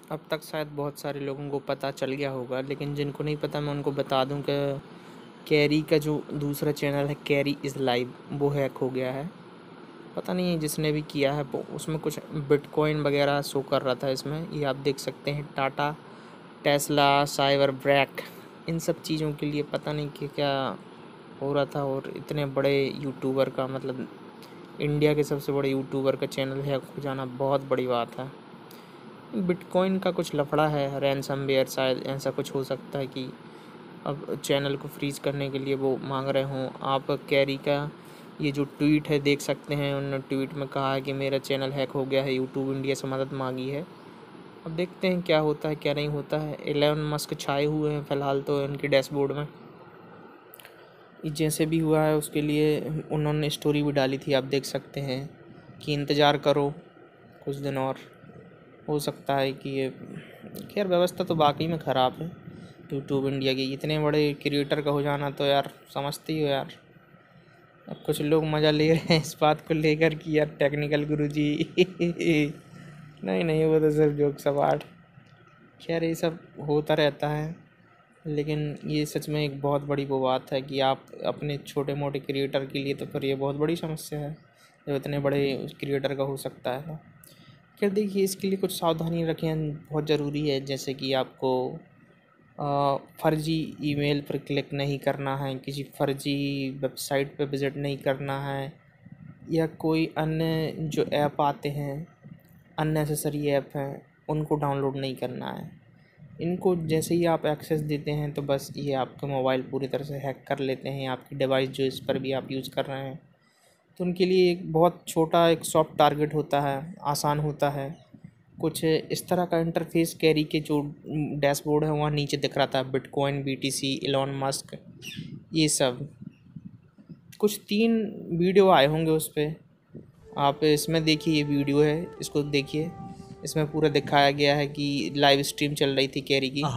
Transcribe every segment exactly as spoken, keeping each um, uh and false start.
अब तक शायद बहुत सारे लोगों को पता चल गया होगा, लेकिन जिनको नहीं पता मैं उनको बता दूं कि कैरी का जो दूसरा चैनल है कैरी इज़ लाइव, वो हैक हो गया है। पता नहीं जिसने भी किया है वो उसमें कुछ बिटकॉइन वगैरह शो कर रहा था इसमें। ये आप देख सकते हैं टाटा, टेस्ला, साइबर ब्रैक, इन सब चीज़ों के लिए पता नहीं कि क्या हो रहा था। और इतने बड़े यूट्यूबर का, मतलब इंडिया के सबसे बड़े यूट्यूबर का चैनल हैक हो जाना बहुत बड़ी बात है। बिटकॉइन का कुछ लफड़ा है, रैनसमवेयर शायद ऐसा कुछ हो सकता है कि अब चैनल को फ्रीज करने के लिए वो मांग रहे हों। आप कैरी का ये जो ट्वीट है देख सकते हैं, उन्होंने ट्वीट में कहा है कि मेरा चैनल हैक हो गया है, यूट्यूब इंडिया से मदद मांगी है। अब देखते हैं क्या होता है क्या नहीं होता है। एलन मस्क छाए हुए हैं फ़िलहाल तो उनके डैशबोर्ड में। जैसे भी हुआ है उसके लिए उन्होंने स्टोरी भी डाली थी, आप देख सकते हैं कि इंतज़ार करो कुछ दिन और, हो सकता है कि ये। खैर व्यवस्था तो वाकई में ख़राब है यूट्यूब इंडिया की। इतने बड़े क्रिएटर का हो जाना तो यार समझते ही हो यार। अब कुछ लोग मज़ा ले रहे हैं इस बात को लेकर कि यार टेक्निकल गुरुजी नहीं नहीं, वो तो सिर्फ जोक सवार। खैर ये सब होता रहता है, लेकिन ये सच में एक बहुत बड़ी वो बात है कि आप अपने छोटे मोटे क्रिएटर के लिए तो फिर ये बहुत बड़ी समस्या है जब इतने बड़े क्रिएटर का हो सकता है। तो खैर देखिए, इसके लिए कुछ सावधानी रखें बहुत ज़रूरी है। जैसे कि आपको फ़र्ज़ी ईमेल पर क्लिक नहीं करना है, किसी फ़र्ज़ी वेबसाइट पर विज़िट नहीं करना है, या कोई अन्य जो ऐप आते हैं अननेसेसरी ऐप हैं उनको डाउनलोड नहीं करना है। इनको जैसे ही आप एक्सेस देते हैं तो बस ये आपका मोबाइल पूरी तरह से हैक कर लेते हैं, आपकी डिवाइस जो इस पर भी आप यूज़ कर रहे हैं। तो उनके लिए एक बहुत छोटा एक सॉफ्ट टारगेट होता है, आसान होता है। कुछ इस तरह का इंटरफेस कैरी के जो डैशबोर्ड है वहाँ नीचे दिख रहा था, बिटकॉइन, बीटीसी, एलन मस्क, ये सब कुछ तीन वीडियो आए होंगे उस पर। आप इसमें देखिए, ये वीडियो है, इसको देखिए। इसमें पूरा दिखाया गया है कि लाइव स्ट्रीम चल रही थी कैरी की,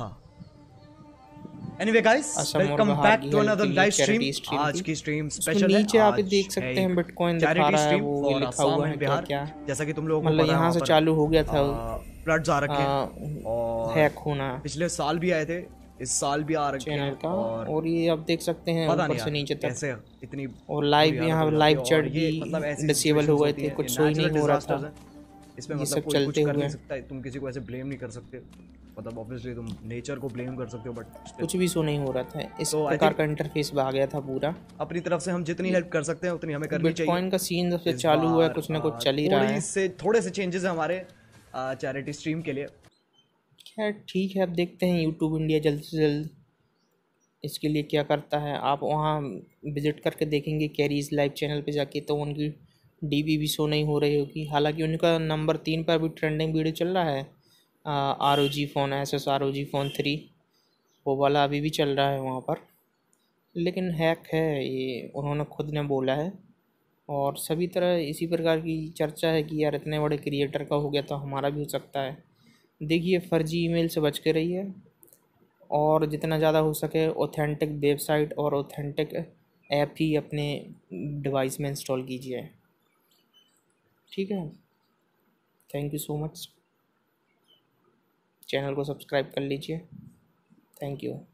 एनीवे गाइस, असम और वेलकम बिहार बैक की टू हेल्प अनदर के लिए लाइव स्ट्रीम। चैरिटी स्ट्रीम आज थी। की स्ट्रीम उसमें स्पेशल है। नीचे आप आज देख है सकते एक हैं बिटकॉइन दिखा चैरिटी रहा है, स्ट्रीम वो ये फॉर लिखा आसाम हुआ एंड है क्या बिहार। क्या। जैसा कि तुम लोगों को मतलब पता है, यहाँ वहाँ से पर चालू हो गया था फ्लड्स आ रखे हैं और हैक होना पिछले साल भी आए थे, इस साल भी आ रखे चैनल हैं। का। और और ये आप देख सकते हैं पता ऊपर नहीं से यार नीचे तक। कैसे इतनी और बुरी लाइव हालत यहाँ हो जाती लाइव है। चैट और भी ये मतलब ऐसी डिसेबल हो सिचुएशंस गए होती थे, हैं, ये कुछ शो ही नेचुरल नहीं हो रहा डिजास्टर्स था। हैं। इसमें ये मतलब सब कोई कुछ चलते कर हुए नहीं सकता है, तुम किसी को ऐसे ब्लेम नहीं कर सकते। मतलब ऑब्वियसली तुम नेचर को ब्लेम कर सकते हो, बट स्टिल कुछ भी शो नहीं हो रहा था, इस तो आई प्रकार थिंक का इंटरफेस आ गया था पूरा। अपनी तरफ से हम जितनी हेल्प कर सकते हैं उतनी हमें करनी चाहिए। बिटकॉइन का सीन जब से इस चालू हुआ है बार कुछ ना कुछ आ, चल ही रहा थोड़ी है। से थोड़े से चेंजेस हैं हमारे चैरिटी स्ट्रीम के लिए। खैर ठीक है, अब देखते हैं यूट्यूब इंडिया जल्द से जल्द इसके लिए क्या करता है। आप वहाँ विज़िट करके देखेंगे कैरीज लाइव चैनल पे जाके, तो उनकी डीपी भी शो नहीं हो रही होगी। हालांकि उनका नंबर तीन पर भी ट्रेंडिंग वीडियो चल रहा है, R O G phone, S S R O G phone three, वो वाला अभी भी चल रहा है वहाँ पर। लेकिन हैक है ये, उन्होंने खुद ने बोला है। और सभी तरह इसी प्रकार की चर्चा है कि यार इतने बड़े क्रिएटर का हो गया तो हमारा भी हो सकता है। देखिए, फ़र्जी ईमेल से बच के रहिए, और जितना ज़्यादा हो सके ऑथेंटिक वेबसाइट और ऑथेंटिक ऐप ही अपने डिवाइस में इंस्टॉल कीजिए। ठीक है, thank you so much. Channel को सब्सक्राइब कर लीजिए। Thank you.